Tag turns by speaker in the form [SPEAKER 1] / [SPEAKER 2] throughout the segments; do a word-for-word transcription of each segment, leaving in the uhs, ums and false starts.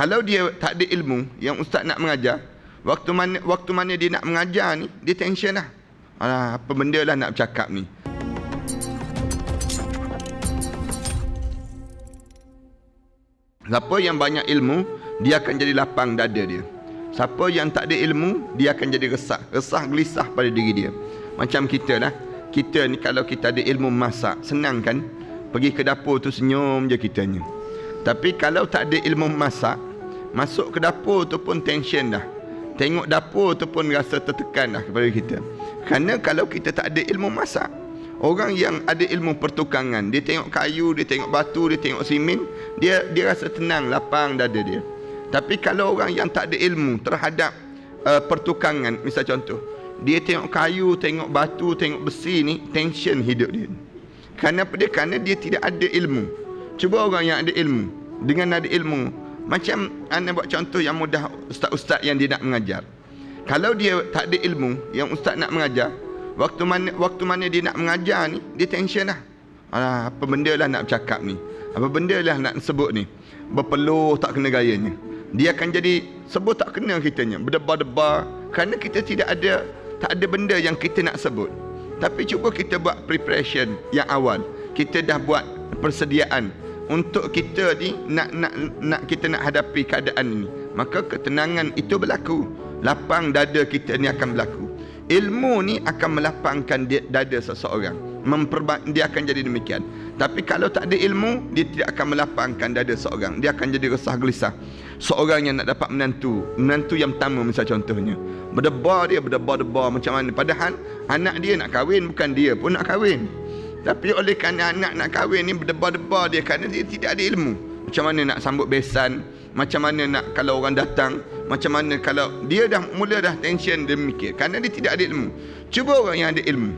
[SPEAKER 1] Kalau dia tak ada ilmu yang ustaz nak mengajar, waktu mana waktu mana dia nak mengajar ni, dia tension lah. Alah, apa benda lah nak bercakap ni. Siapa yang banyak ilmu, dia akan jadi lapang dada dia. Siapa yang tak ada ilmu, dia akan jadi resah. Resah gelisah pada diri dia. Macam kita lah. Kita ni kalau kita ada ilmu masak, senang kan? Pergi ke dapur tu senyum je kitanya. Tapi kalau tak ada ilmu masak, masuk ke dapur tu pun tension dah. Tengok dapur tu pun rasa tertekan dah kepada kita. Kerana kalau kita tak ada ilmu masak, orang yang ada ilmu pertukangan, dia tengok kayu, dia tengok batu, dia tengok simen, dia dia rasa tenang, lapang dada dia. Tapi kalau orang yang tak ada ilmu terhadap uh, pertukangan, misal contoh, dia tengok kayu, tengok batu, tengok besi ni, tension hidup dia. Kerana apa dia? Kerana dia tidak ada ilmu. Cuba orang yang ada ilmu, dengan ada ilmu, macam anda buat contoh yang mudah, ustaz-ustaz yang dia nak mengajar. Kalau dia tak ada ilmu yang ustaz nak mengajar, waktu mana waktu mana dia nak mengajar ni, dia tension lah. Alah, apa benda lah nak bercakap ni, apa benda lah nak sebut ni, berpeluh tak kena gayanya. Dia akan jadi sebut tak kena kitanya, berdebar-debar, kerana kita tidak ada tak ada benda yang kita nak sebut. Tapi cuba kita buat preparation yang awal. Kita dah buat persediaan untuk kita ni nak nak nak kita nak hadapi keadaan ini. Maka ketenangan itu berlaku. Lapang dada kita ni akan berlaku. Ilmu ni akan melapangkan dada seseorang. Memperba- dia akan jadi demikian. Tapi kalau tak ada ilmu, dia tidak akan melapangkan dada seorang. Dia akan jadi resah gelisah. Seorang yang nak dapat menantu, menantu yang pertama misal contohnya, berdebar dia, berdebar-debar macam mana. Padahal anak dia nak kahwin, bukan dia pun nak kahwin. Tapi oleh kerana anak nak kahwin ni berdebar-debar dia, kerana dia tidak ada ilmu. Macam mana nak sambut besan, macam mana nak kalau orang datang, macam mana kalau dia dah mula dah tension demikian, kerana dia tidak ada ilmu. Cuba orang yang ada ilmu,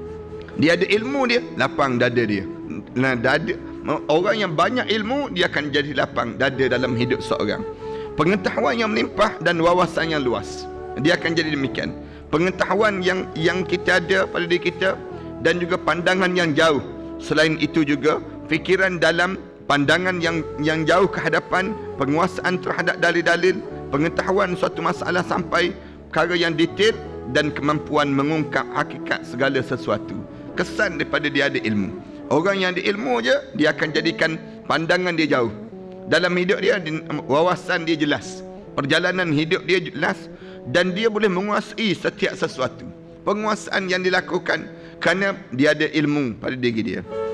[SPEAKER 1] dia ada ilmu dia, lapang dada dia. Nah, dada, orang yang banyak ilmu, dia akan jadi lapang dada dalam hidup seorang. Pengetahuan yang melimpah dan wawasan yang luas, dia akan jadi demikian. Pengetahuan yang yang kita ada pada diri kita, dan juga pandangan yang jauh. Selain itu juga fikiran dalam, pandangan yang yang jauh ke hadapan, penguasaan terhadap dalil-dalil, pengetahuan suatu masalah sampai perkara yang detail, dan kemampuan mengungkap hakikat segala sesuatu. Kesan daripada dia ada ilmu. Orang yang ada ilmu je, dia akan jadikan pandangan dia jauh. Dalam hidup dia, wawasan dia jelas, perjalanan hidup dia jelas, dan dia boleh menguasai setiap sesuatu. Penguasaan yang dilakukan kerana dia ada ilmu pada diri dia.